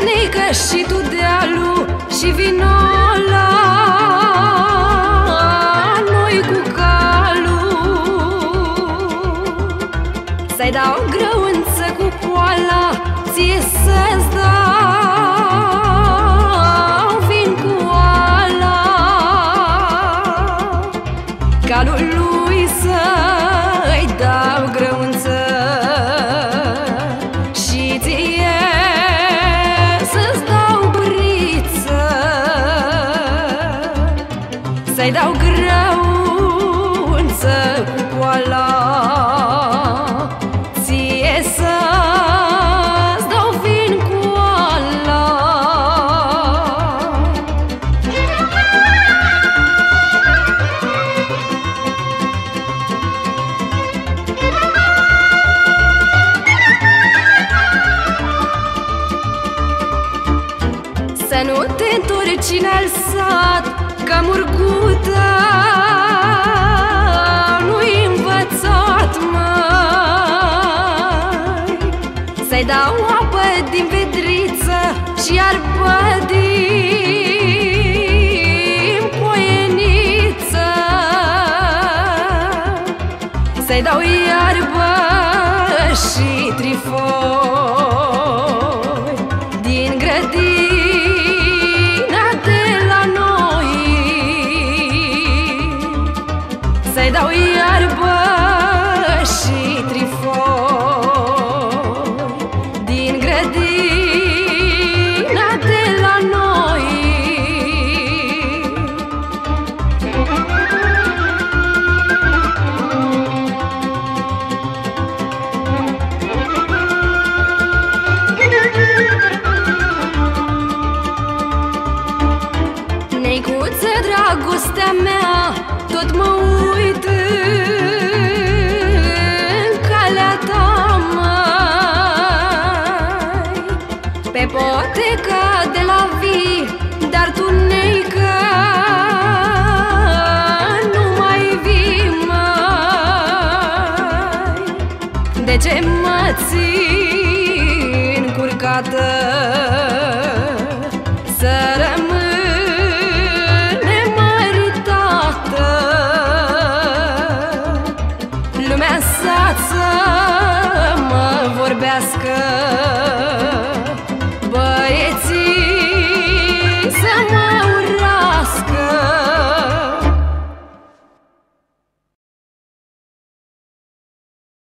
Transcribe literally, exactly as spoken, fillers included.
veșnică și tu dealul și vino la noi cu calul. Să-i dau grăunță cu poala, ție să-ți dau vin cu oala. Calul lui să-i dau grăunță și ție să-ți dau briță. Să-i dau grăunță cu poala, ție să-ți dau vin cu oala. Să nu te întorci în alt sat, că murgută nu-i învățat, măi. Să-i dau apă din vedriță și iarbă din poieniță. Să-i dau iarbă și trifoi din grădina de la noi. Să-i dau iarbă și trifoi din grădina de la noi. Neicuță, dragostea mea, tot mă uit în calea ta, măi. Pe pote